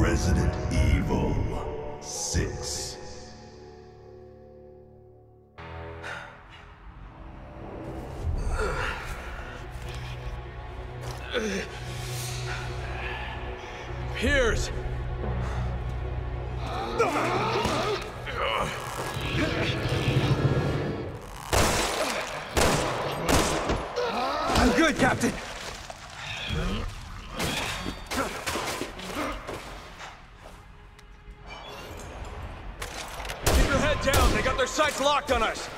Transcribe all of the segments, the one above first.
Resident Evil 6. Piers! I'm good, Captain! Keep your head down! They got their sights locked on us!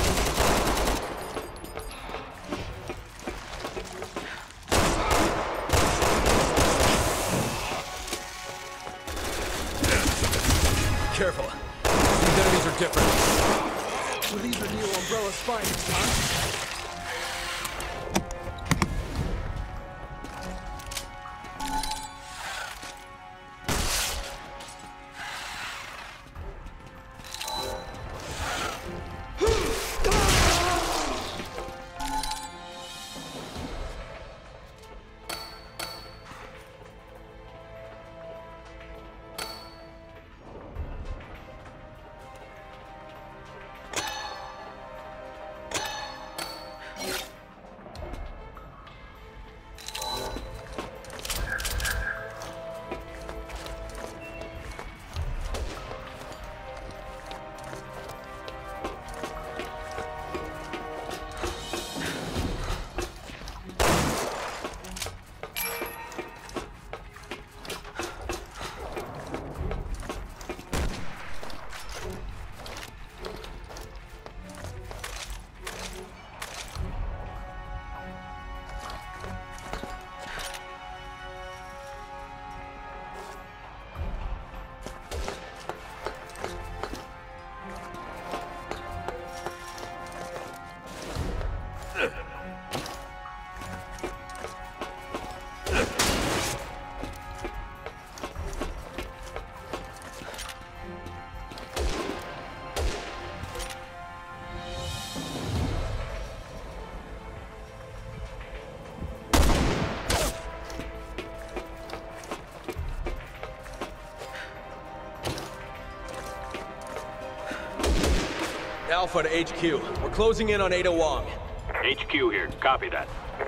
Careful. These enemies are different. Well, these are new Umbrella spiders, huh? Alpha to HQ. We're closing in on Ada Wong. HQ here. Copy that.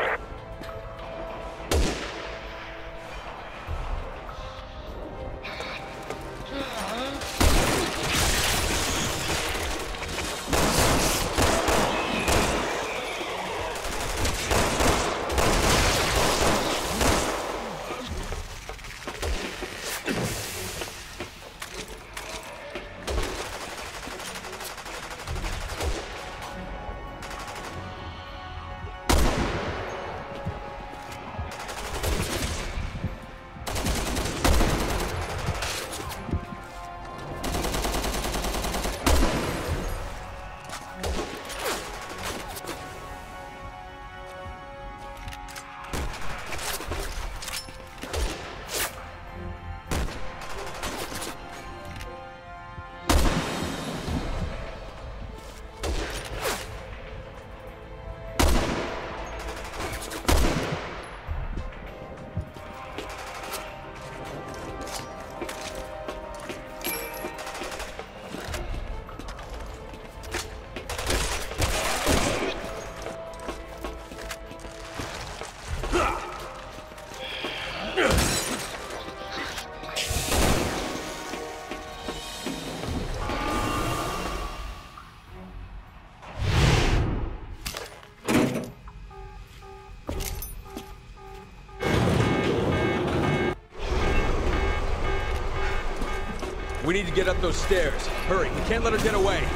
We need to get up those stairs. Hurry, we can't let her get away.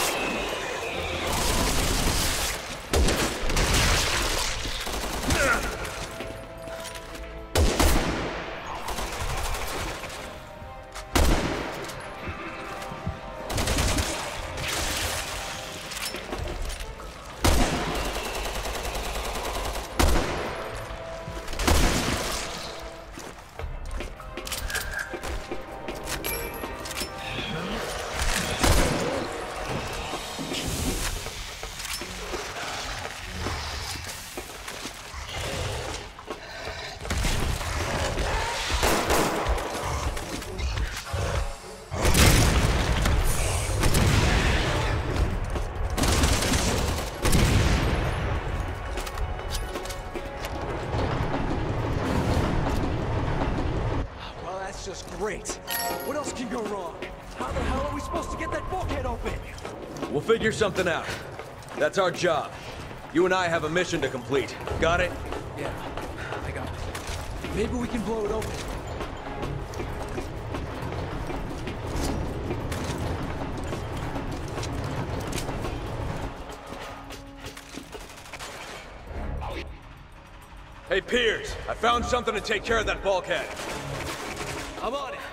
Ugh! Great. What else can go wrong? How the hell are we supposed to get that bulkhead open? We'll figure something out. That's our job. You and I have a mission to complete. Got it? Yeah, I got it. Maybe we can blow it open. Hey, Piers, I found something to take care of that bulkhead. I'm on it.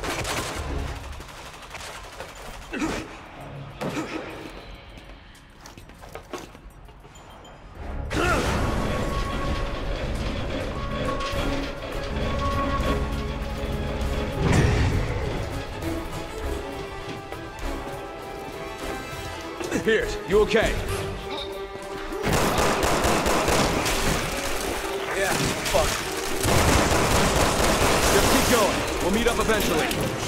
Piers, you okay? Yeah, fuck. Just keep going. We'll meet up eventually.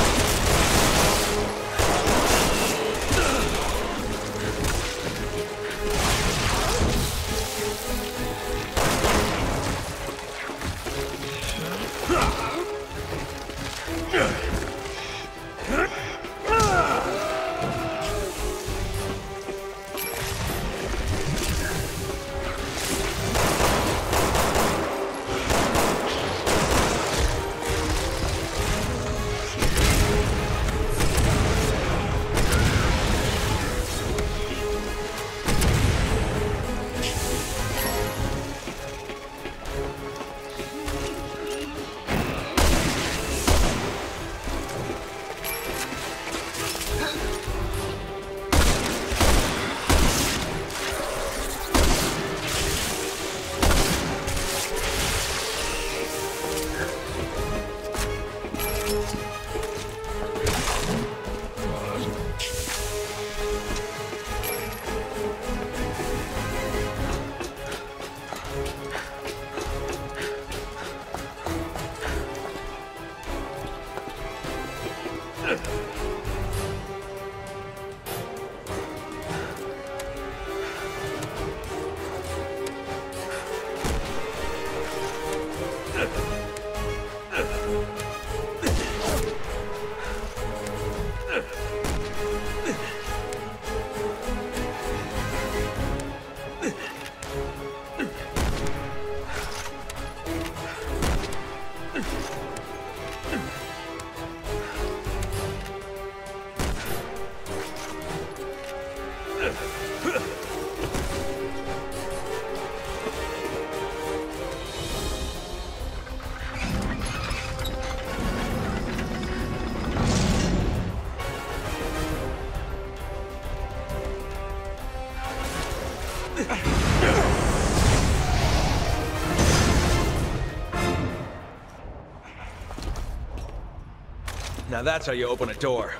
Now that's how you open a door.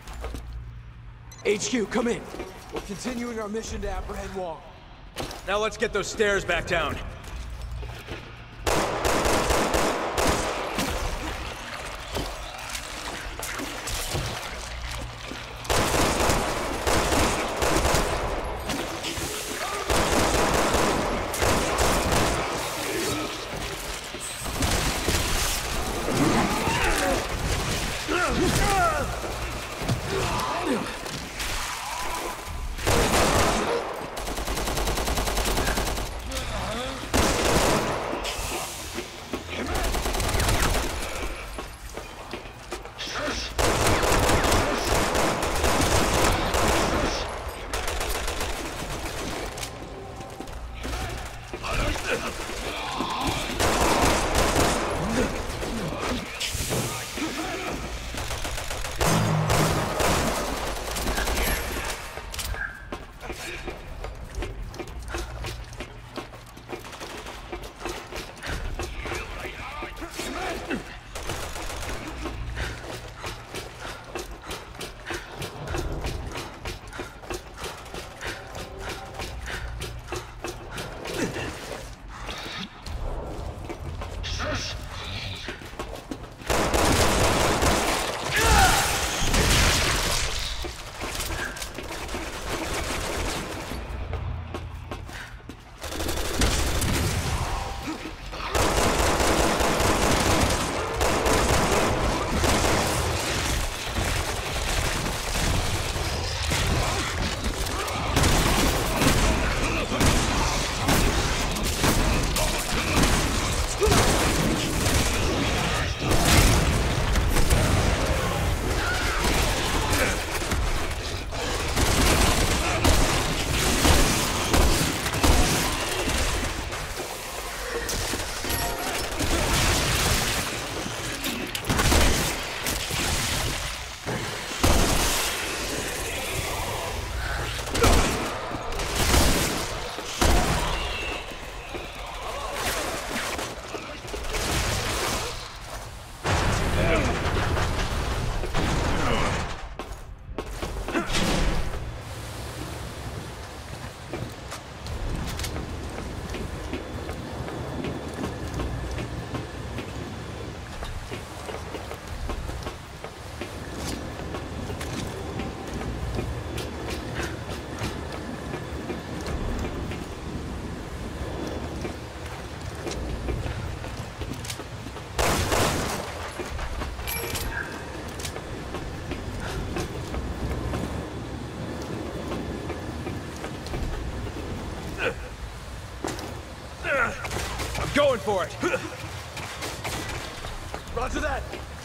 HQ, come in. We're continuing our mission to apprehend Wong. Now let's get those stairs back down. going for it. Roger that.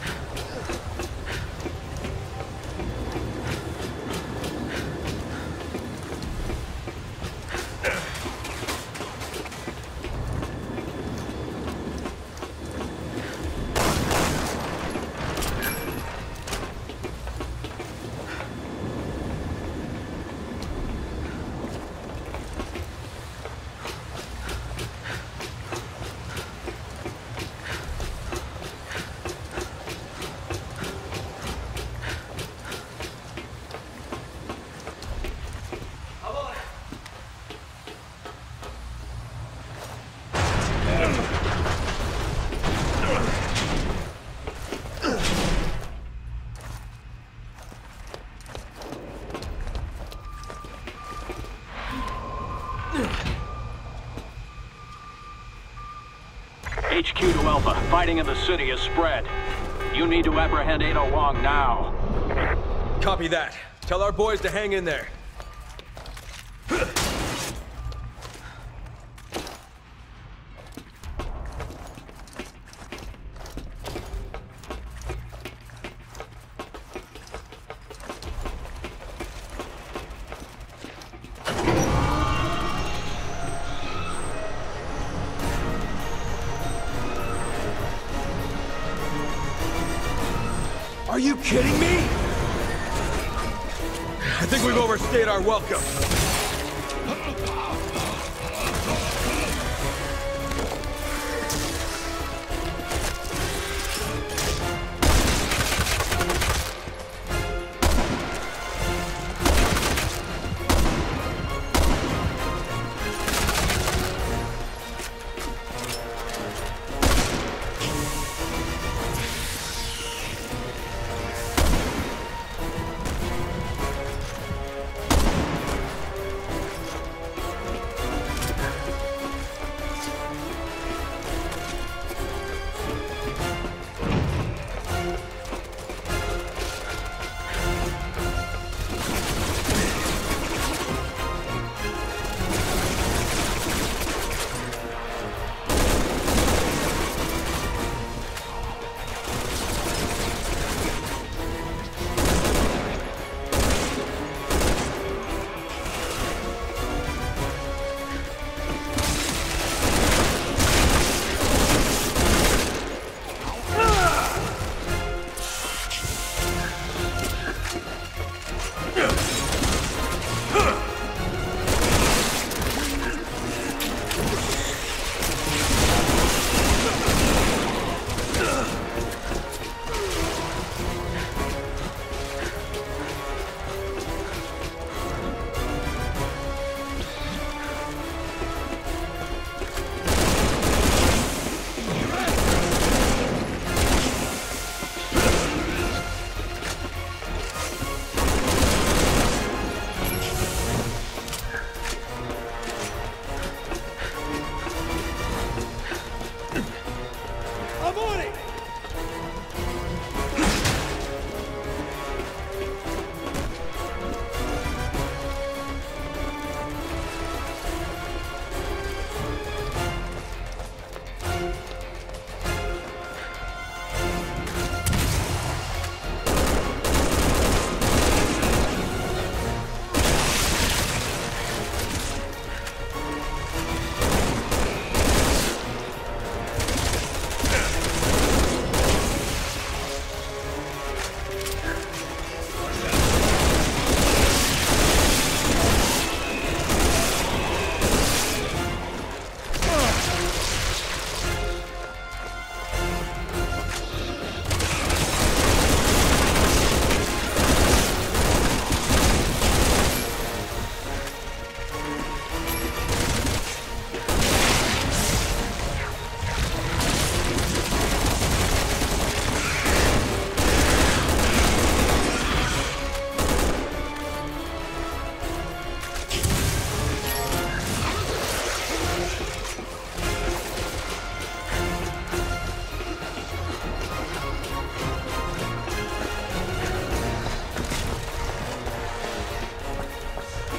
HQ to Alpha. Fighting in the city has spread. You need to apprehend Ada Wong now. Copy that. Tell our boys to hang in there. Are you kidding me? I think we've overstayed our welcome. I'm on it!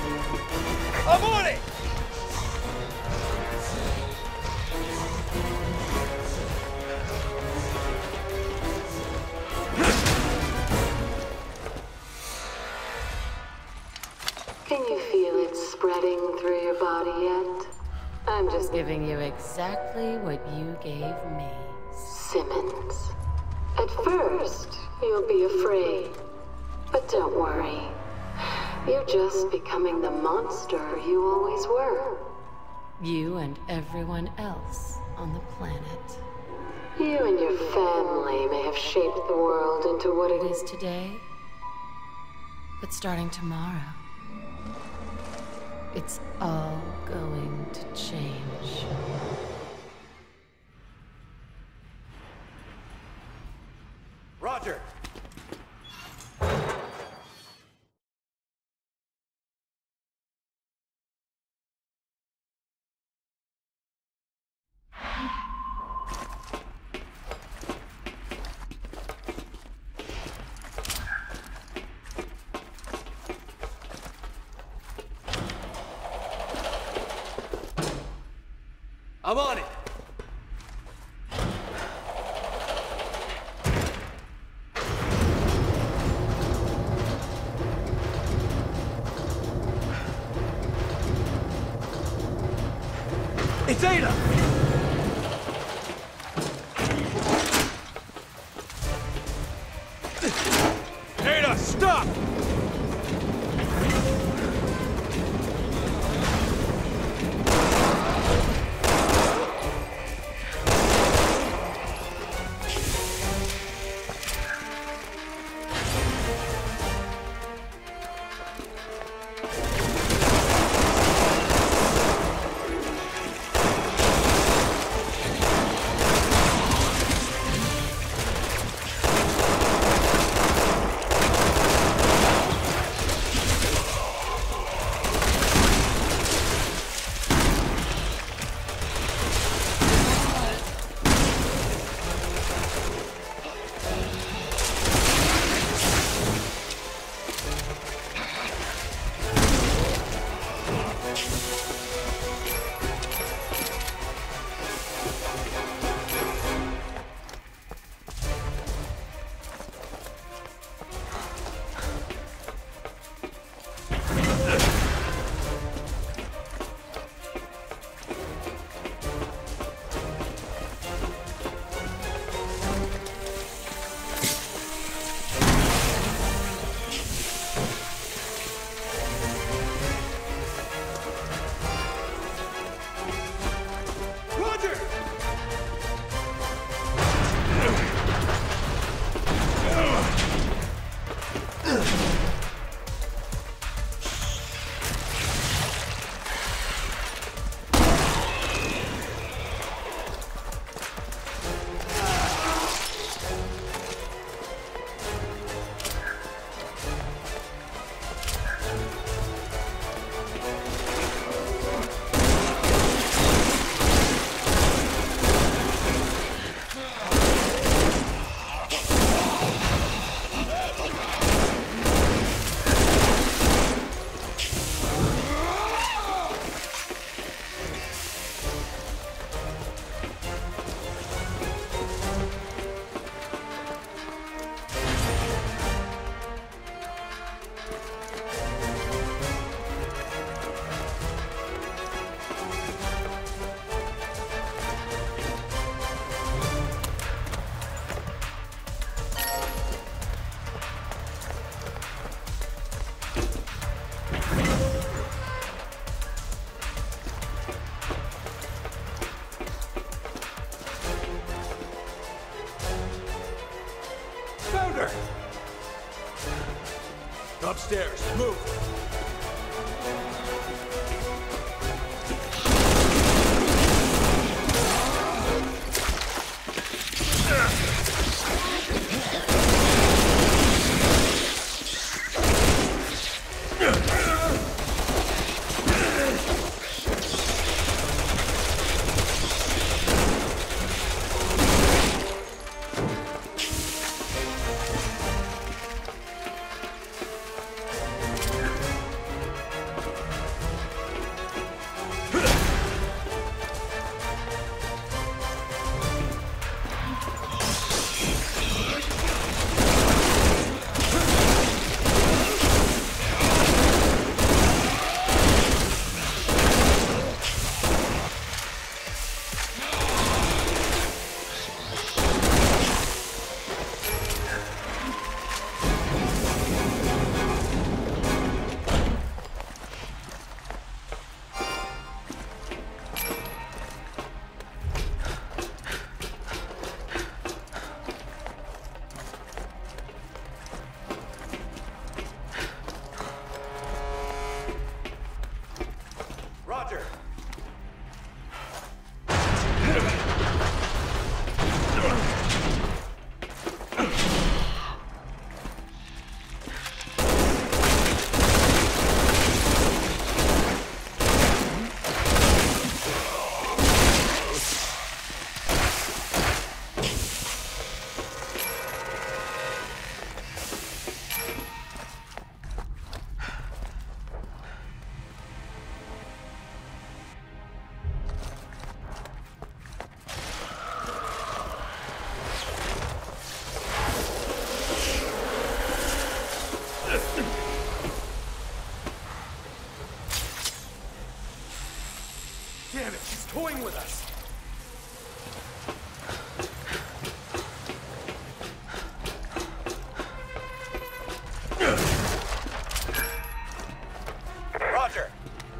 I'm on it! spreading through your body yet? I'm just giving you exactly what you gave me, Simmons. At first, you'll be afraid. But don't worry. You're just becoming the monster you always were. You and everyone else on the planet. You and your family may have shaped the world into what it is today. But starting tomorrow, it's all going to change. Roger! I'm on it! It's Ada! Ada, stop! Upstairs, move! Damn it, she's toying with us. Roger.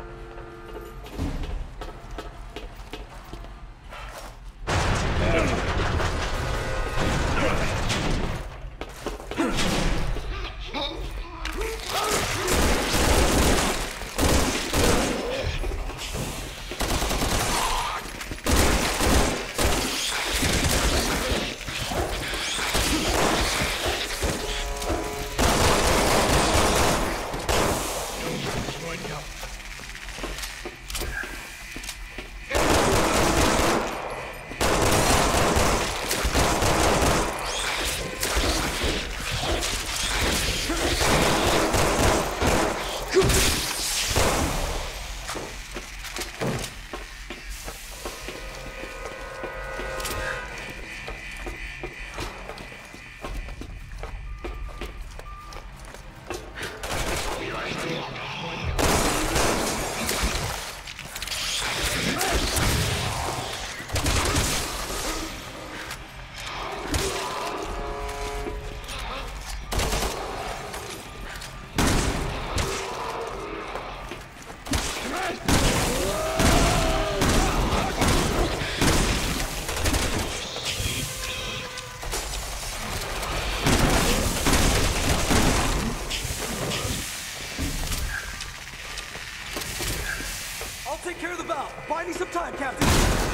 Take care of the valve. Buy me some time, Captain.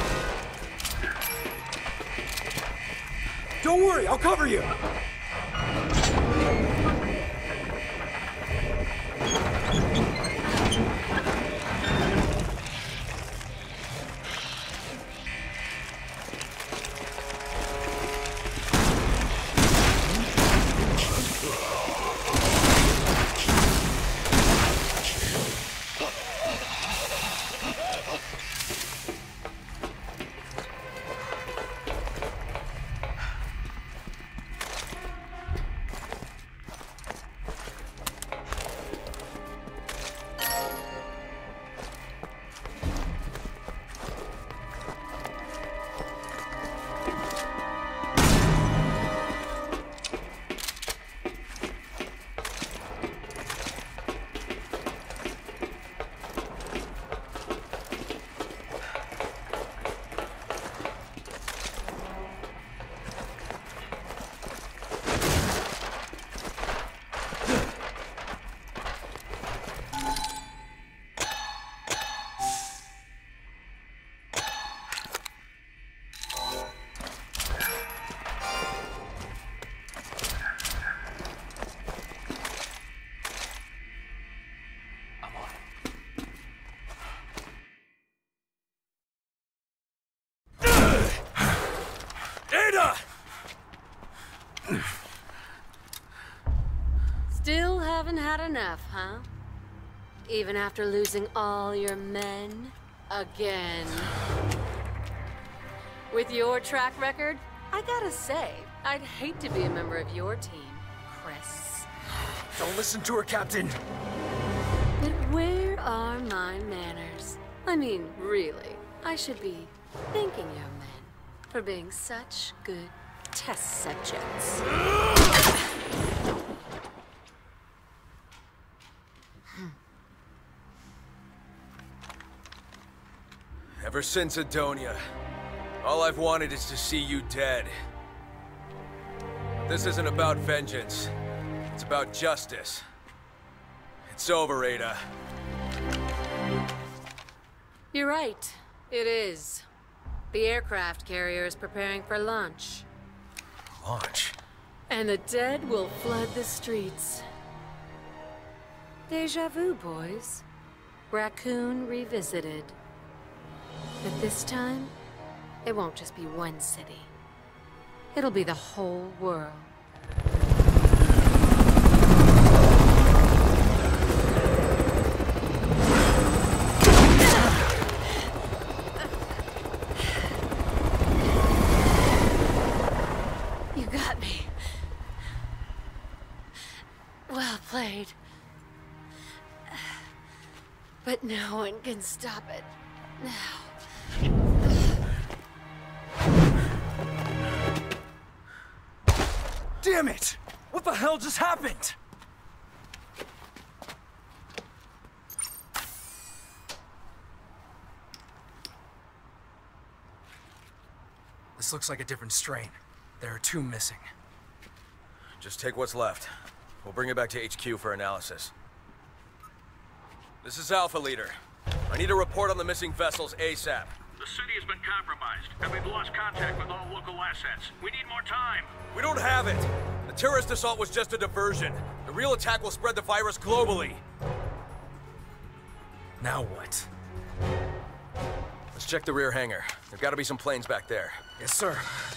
Don't worry, I'll cover you. Still haven't had enough, huh? Even after losing all your men? Again. With your track record, I gotta say, I'd hate to be a member of your team, Chris. Don't listen to her, Captain. But where are my manners? I mean, really, I should be thanking your men for being such good test subjects. Ever since Adonia, all I've wanted is to see you dead. This isn't about vengeance. It's about justice. It's over, Ada. You're right. It is. The aircraft carrier is preparing for launch. Launch? And the dead will flood the streets. Deja vu, boys. Raccoon revisited. But this time, it won't just be one city. It'll be the whole world. You got me. Well played. But no one can stop it now. Damn it! What the hell just happened? This looks like a different strain. There are 2 missing. Just take what's left. We'll bring it back to HQ for analysis. This is Alpha Leader. I need a report on the missing vessels ASAP. The city has been compromised, and we've lost contact with all local assets. We need more time. We don't have it! The terrorist assault was just a diversion. The real attack will spread the virus globally. Now what? Let's check the rear hangar. There've got to be some planes back there. Yes, sir.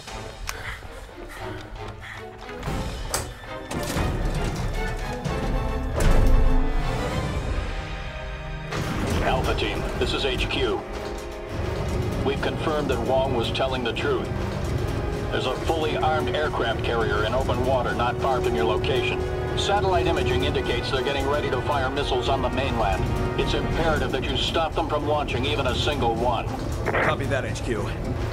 Alpha Team, this is HQ. We've confirmed that Wong was telling the truth. There's a fully armed aircraft carrier in open water not far from your location. Satellite imaging indicates they're getting ready to fire missiles on the mainland. It's imperative that you stop them from launching even a single one. Copy that, HQ.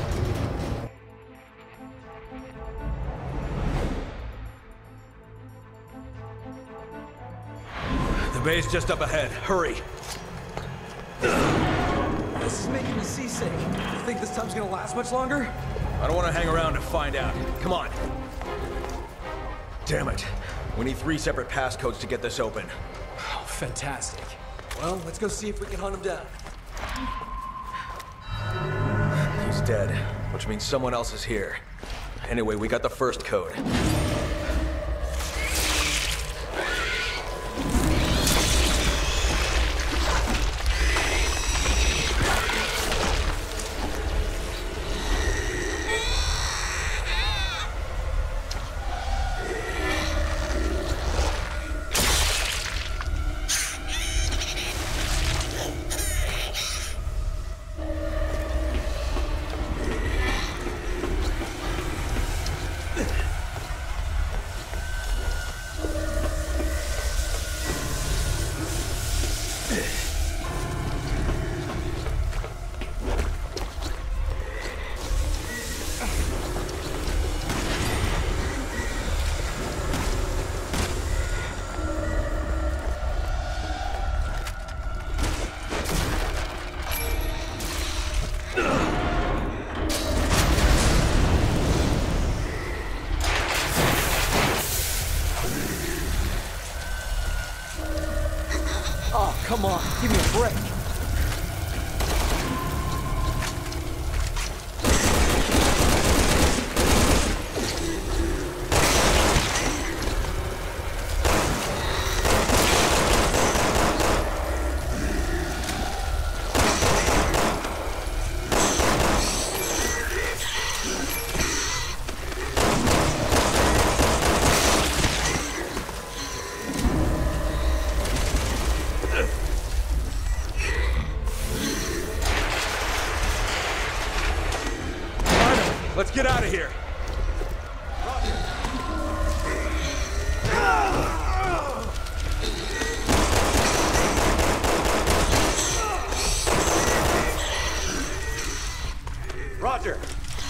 The bay's just up ahead. Hurry! This is making me seasick. You think this time's gonna last much longer? I don't want to hang around to find out. Come on. Damn it. We need 3 separate passcodes to get this open. Oh, fantastic. Well, let's go see if we can hunt him down. He's dead, which means someone else is here. Anyway, we got the first code. Come on, give me a break. Let's get out of here. Roger.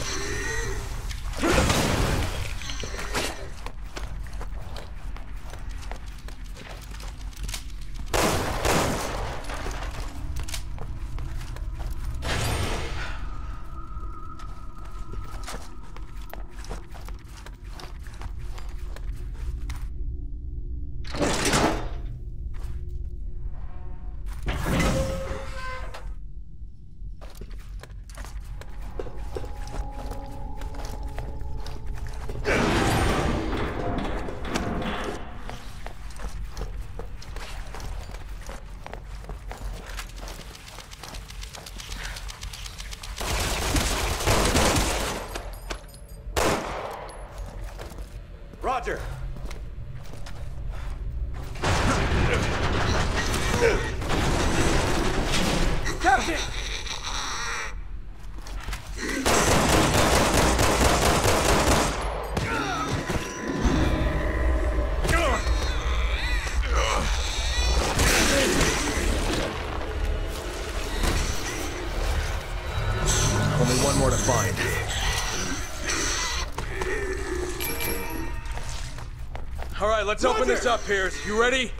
Roger. Captain! Only one more to find. All right, let's open this up, Piers. You ready?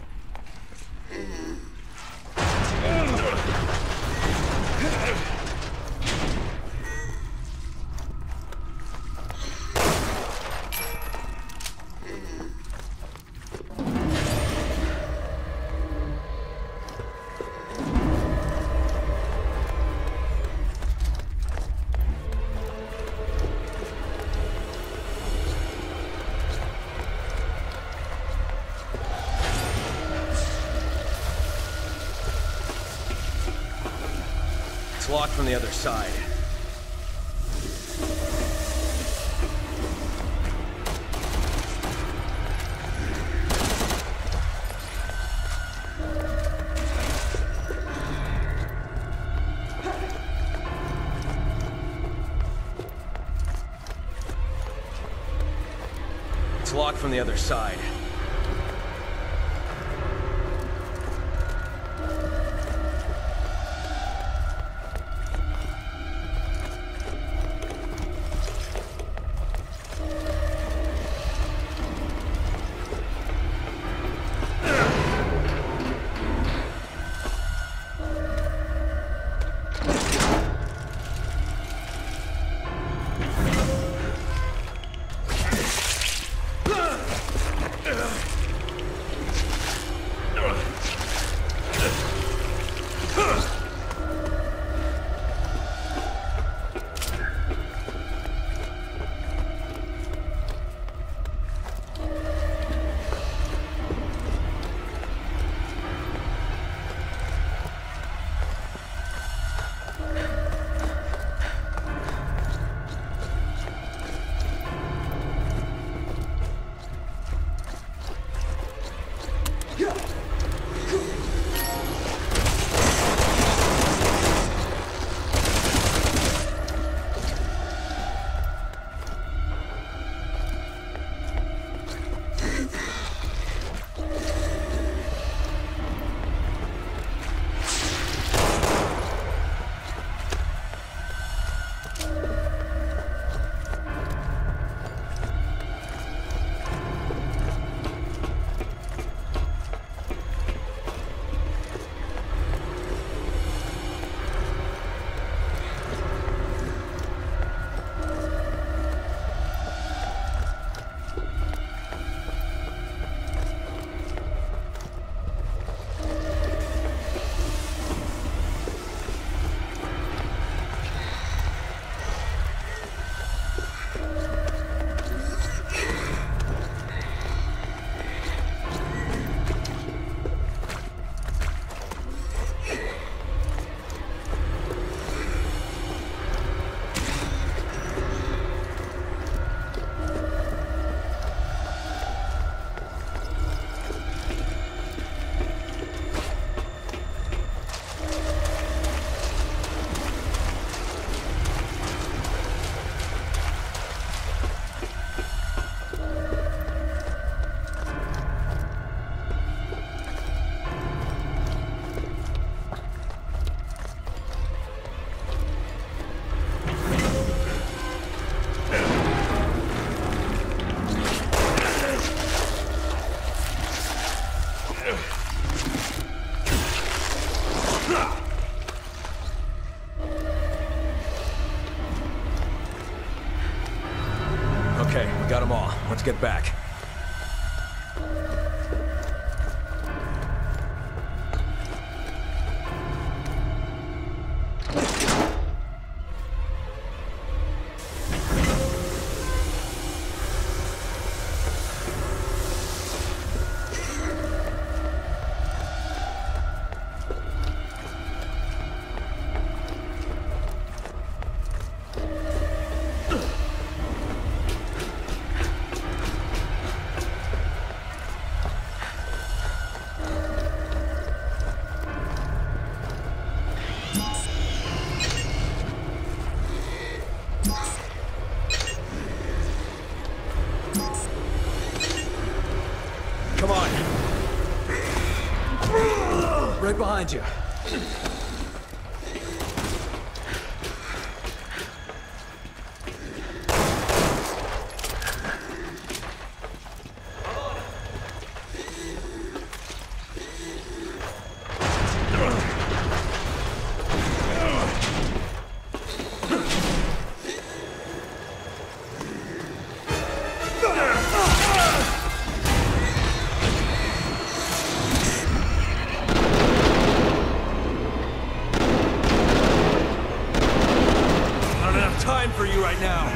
Locked from the other side. It's locked from the other side. Okay, we got them all. Let's get back. Come on. Right behind you. time for you right now.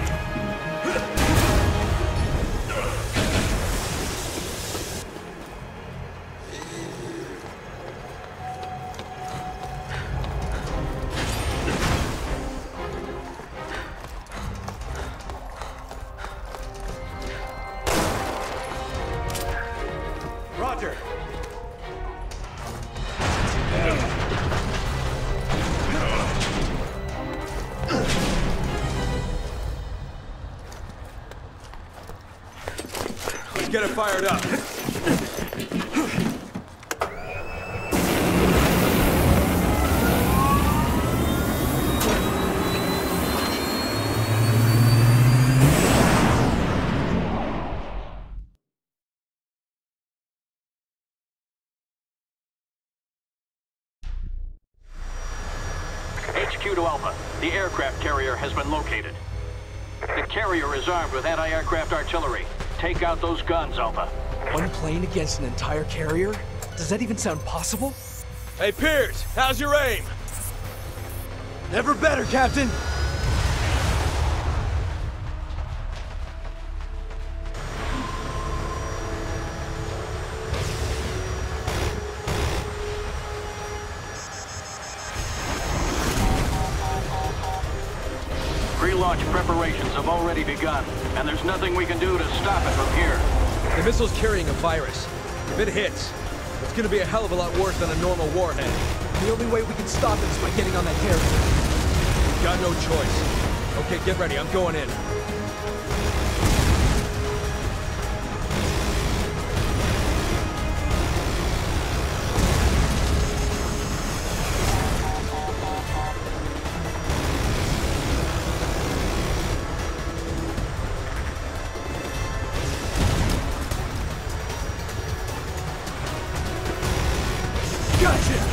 Roger. Let's get it fired up. HQ to Alpha. The aircraft carrier has been located. The carrier is armed with anti-aircraft artillery. Take out those guns, Alpha. One plane against an entire carrier? Does that even sound possible? Hey, Piers, how's your aim? Never better, Captain! Pre-launch preparations have already begun, and there's nothing we can do to stop it from here. The missile's carrying a virus. If it hits, it's gonna be a hell of a lot worse than a normal warhead. The only way we can stop it is by getting on that carrier. Got no choice. Okay, get ready, I'm going in. Gotcha!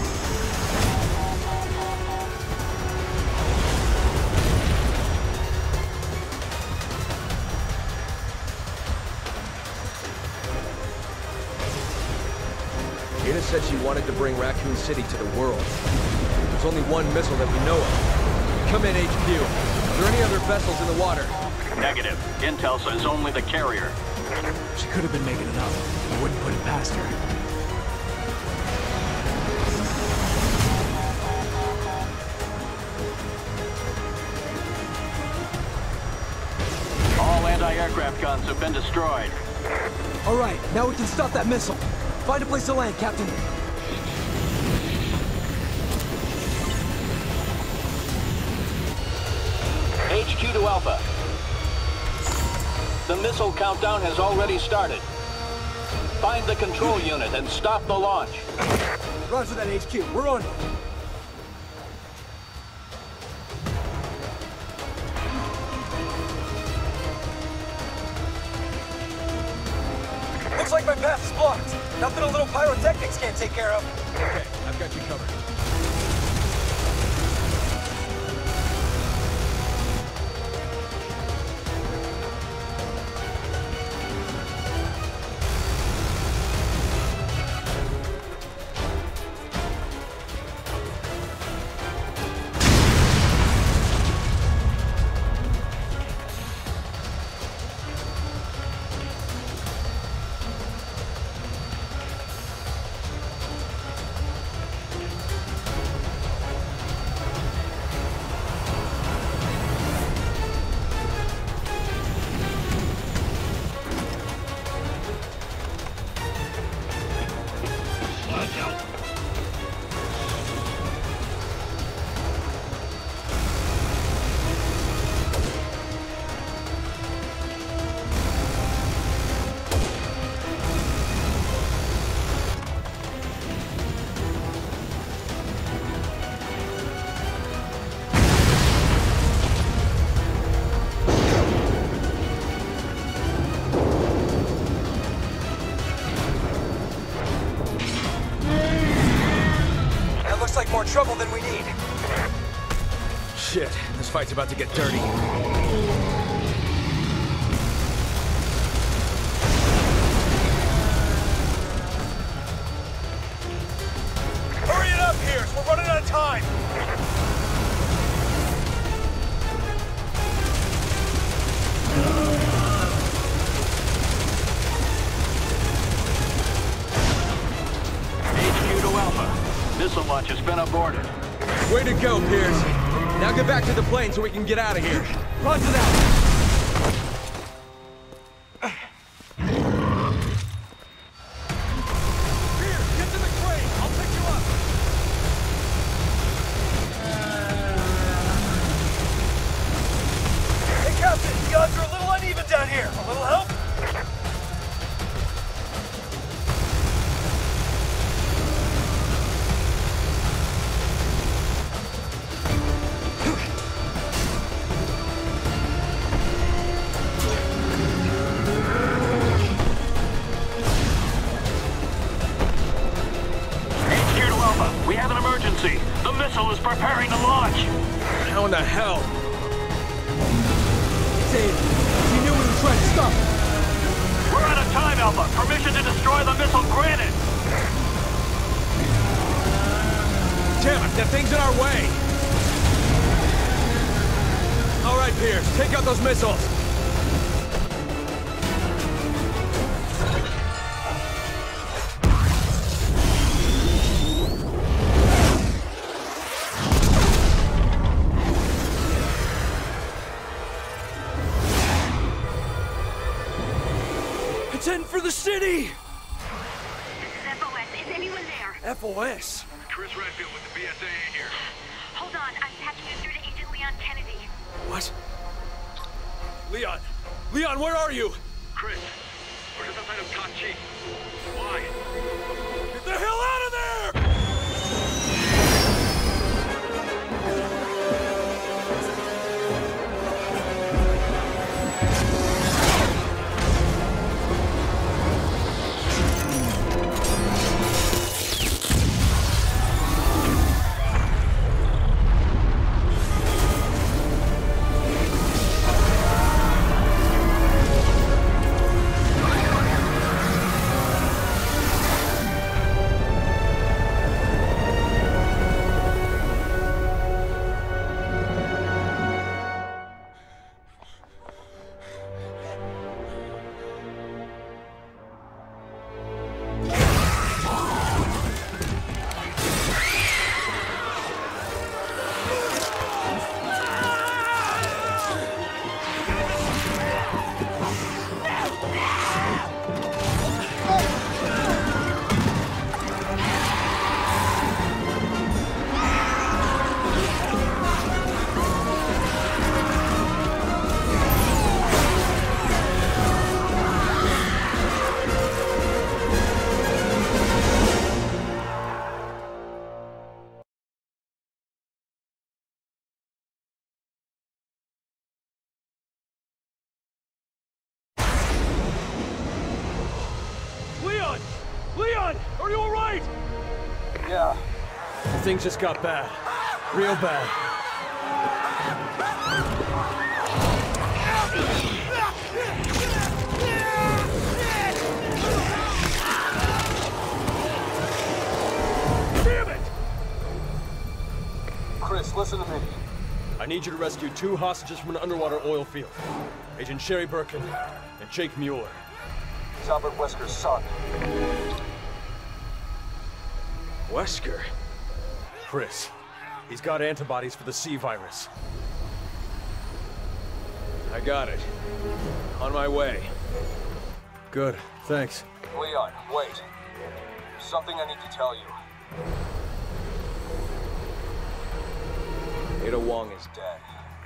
Ada said she wanted to bring Raccoon City to the world. There's only one missile that we know of. Come in, HQ. Are there any other vessels in the water? Negative. Intel says only the carrier. She could have been making it up. I wouldn't put it past her. All anti-aircraft guns have been destroyed. All right, now we can stop that missile. Find a place to land, Captain. HQ to Alpha. The missile countdown has already started. Find the control unit and stop the launch. Roger that, HQ. We're on it. Looks like my path is blocked. Nothing a little pyrotechnics can't take care of. Okay, I've got you covered. Like more trouble than we need. Shit, this fight's about to get dirty. Hurry it up, Piers! We're running out of time! been aborted. Way to go, Pierce. Now get back to the plane so we can get out of here. Roger that! The missile is preparing to launch! How in the hell? Dave, he knew we were trying to stop him. We're out of time, Alpha. Permission to destroy the missile granted! Damn it, that thing's in our way! All right, Pierce, take out those missiles! It's heading for the city! This is FOS. Is anyone there? FOS? Chris Redfield with the BSAA here. Hold on. I'm patching you through to Agent Leon Kennedy. What? Leon! Leon, where are you? Chris, we're just outside of Kachi. Why? Get the hell out of there! Leon! Leon! Are you alright? Yeah. Things just got bad. Real bad. Damn it! Chris, listen to me. I need you to rescue 2 hostages from an underwater oil field. Agent Sherry Birkin and Jake Mueller. He's Albert Wesker's son. Wesker? Chris, he's got antibodies for the C virus. I got it. On my way. Good, thanks. Leon, wait. Something I need to tell you. Ada Wong is Dead.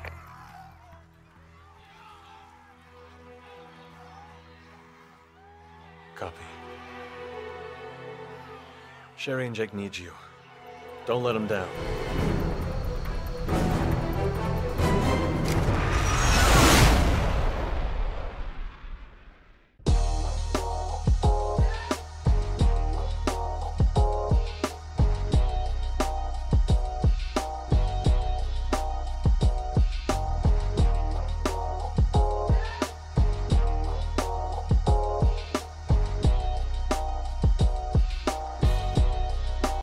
Copy. Sherry and Jake need you. Don't let them down.